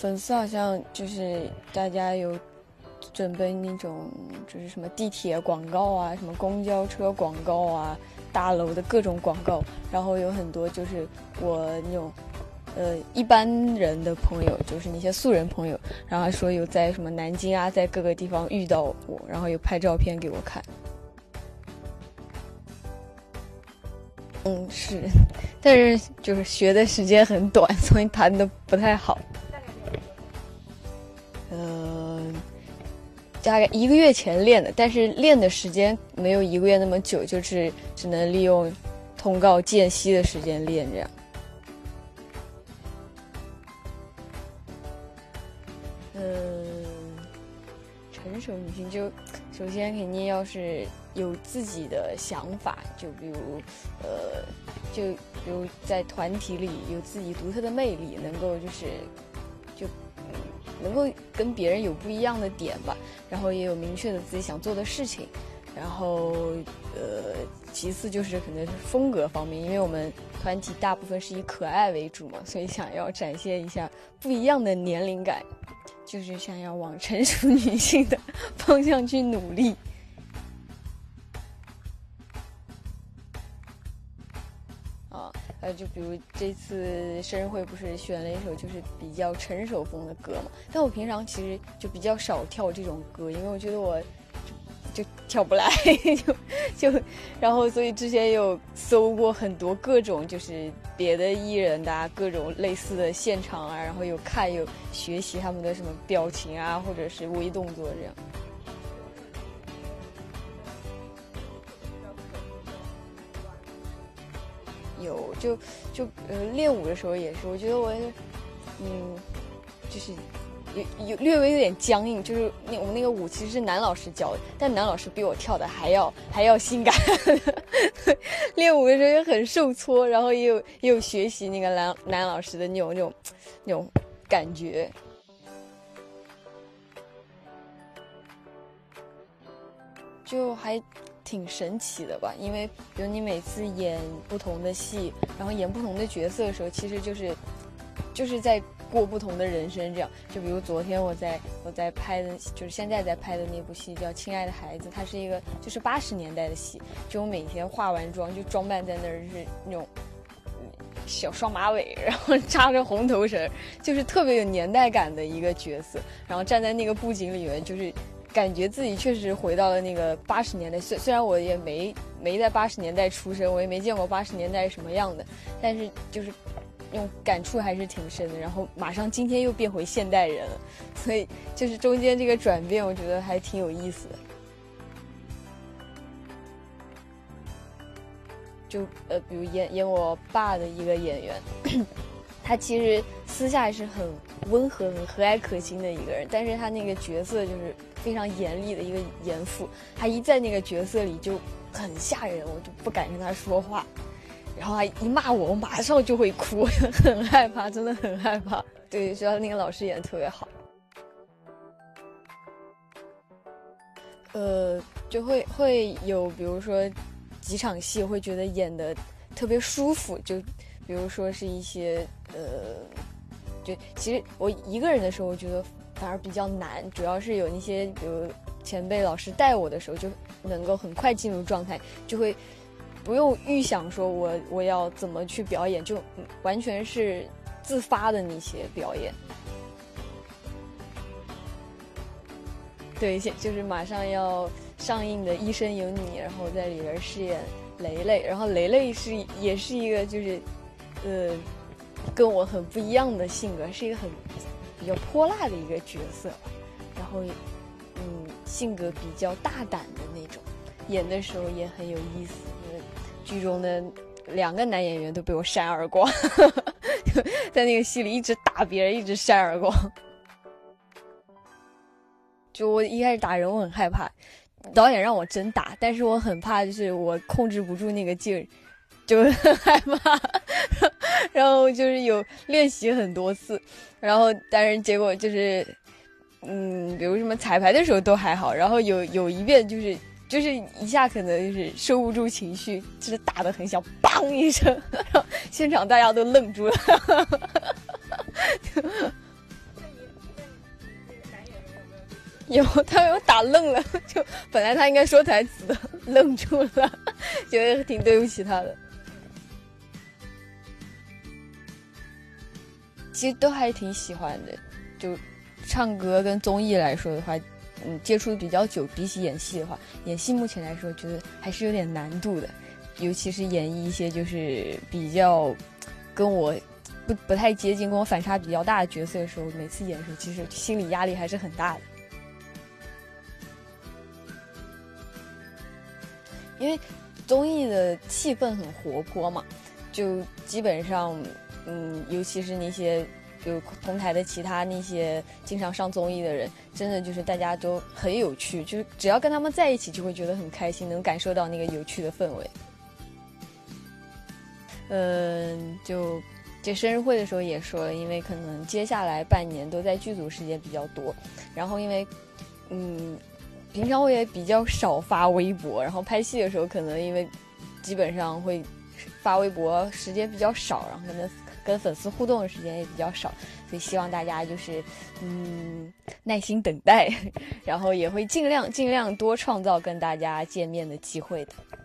粉丝好像就是大家有准备那种就是什么地铁广告啊，什么公交车广告啊，大楼的各种广告，然后有很多就是我那种一般人的朋友，就是那些素人朋友，然后说有在什么南京啊，在各个地方遇到我，然后有拍照片给我看。是，但是就是学的时间很短，所以弹的不太好。大概1个月前练的，但是练的时间没有1个月那么久，就是只能利用通告间隙的时间练这样。成熟女性就首先肯定要是有自己的想法，就比如在团体里有自己独特的魅力，能够能够跟别人有不一样的点吧，然后也有明确的自己想做的事情，然后其次就是可能是风格方面，因为我们团体大部分是以可爱为主嘛，所以想要展现一下不一样的年龄感，就是想要往成熟女性的方向去努力。就比如这次生日会不是选了一首就是比较成熟风的歌嘛，但我平常其实就比较少跳这种歌，因为我觉得我就跳不来然后所以之前有搜过很多各种就是别的艺人的各种类似的现场啊，然后有学习他们的什么表情啊，或者是微动作这样。有练舞的时候也是，我觉得我就是略微有点僵硬，就是我们那个舞其实是男老师教的，但男老师比我跳的还要性感练舞的时候也很受挫，然后也有学习那个男老师的那种感觉。就还挺神奇的吧，因为比如你每次演不同的戏，然后演不同的角色的时候，其实就是在过不同的人生这样。就比如昨天我在拍的，就是现在在拍的那部戏叫《亲爱的孩子》，它是一个就是80年代的戏，就我每天化完妆就装扮在那儿，是那种小双马尾，然后扎着红头绳，就是特别有年代感的一个角色，然后站在那个布景里面，就是感觉自己确实回到了那个80年代，虽然我也没在80年代出生，我也没见过80年代是什么样的，但是就是那种感触还是挺深的。然后马上今天又变回现代人了，所以就是中间这个转变，我觉得还挺有意思的。就比如演我爸的一个演员，他其实私下是很温和、很和蔼可亲的一个人，但是他那个角色就是非常严厉的一个严父，他一在那个角色里就很吓人，我就不敢跟他说话，然后他一骂我马上就会哭，很害怕，真的很害怕。对，主要那个老师演得特别好。就会有比如说几场戏会觉得演得特别舒服，就比如说是一些就其实我一个人的时候我觉得反而比较难，主要是有那些比如前辈老师带我的时候就能够很快进入状态，就会不用预想说我要怎么去表演，就完全是自发的那些表演。对，就是马上要上映的《一生有你》，然后在里边饰演雷雷，然后雷雷也是一个就是跟我很不一样的性格，是一个比较泼辣的一个角色，然后性格比较大胆的那种，演的时候也很有意思。剧中的2个男演员都被我扇耳光在那个戏里一直打别人，一直扇耳光。就我一开始打人我很害怕，导演让我真打，但是我很怕就是我控制不住那个劲儿，就很害怕然后就是有练习很多次，然后但是结果就是比如什么彩排的时候都还好，然后有一遍就是一下可能就是收不住情绪，就是打得很响，梆一声，然后现场大家都愣住了他有打愣了，就本来他应该说台词的，愣住了，觉得挺对不起他的。其实都还挺喜欢的，就唱歌跟综艺来说的话，接触的比较久，比起演戏的话，演戏目前来说觉得还是有点难度的，尤其是演绎一些就是比较跟我不太接近，跟我反差比较大的角色的时候，每次演的时候，其实心理压力还是很大的。因为综艺的气氛很活泼嘛，就基本上，尤其是那些就同台的其他那些经常上综艺的人，真的就是大家都很有趣，就是只要跟他们在一起，就会觉得很开心，能感受到那个有趣的氛围。就这生日会的时候也说了，因为可能接下来半年都在剧组时间比较多，然后因为平常我也比较少发微博，然后拍戏的时候可能因为基本上会发微博时间比较少，然后可能跟粉丝互动的时间也比较少，所以希望大家就是耐心等待，然后也会尽量多创造跟大家见面的机会的。